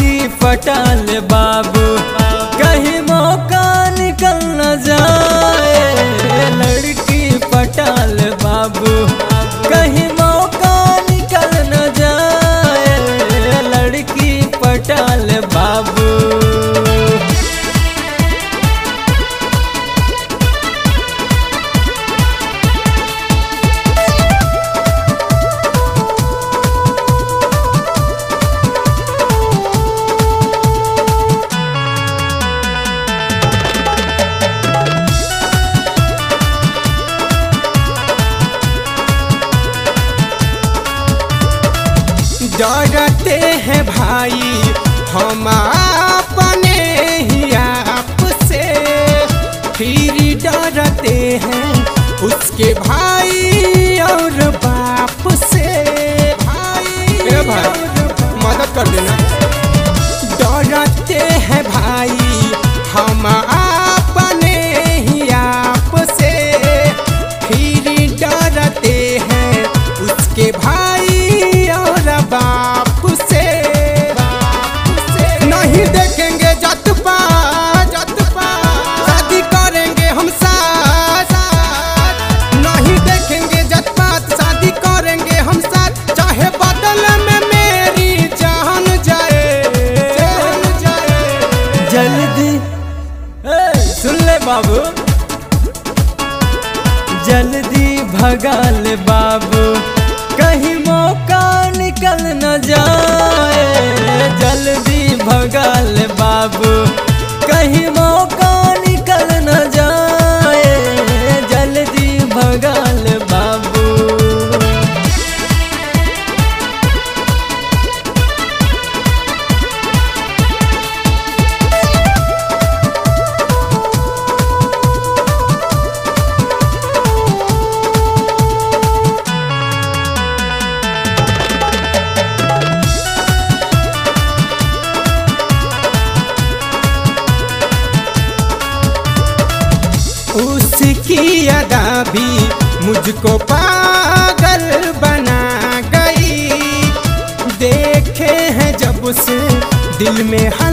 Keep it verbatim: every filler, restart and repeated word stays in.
लड़की पटाल बाबू, कहीं मौका निकल न जाए। लड़की पटाल बाबू, कहीं मौका निकल न जाए। लड़की पटाल बाबू। डरते हैं भाई हम अपने ही आप से, फिर डरते हैं उसके भाई और बाप से। भाई ए भाई मदद कर देना। डरते हैं भाई हम अपने ही आप से, फिर डरते हैं उसके भाई बाप से। नहीं देखेंगे जात पात, शादी करेंगे हम साथ। नहीं देखेंगे जात पात, शादी करेंगे हम साथ। चाहे बदल में मेरी जान जाए, जान जाए। जल्दी सुन ले बाबू, जल्दी भगाल बाबू, कहीं मौका निकल न जाए। जल्दी भगाल बाबू, कहीं मौका निकल न जाए। जल्दी भगाल बाबू। उसकी अदा भी मुझको पागल बना गई। देखे हैं जब से दिल में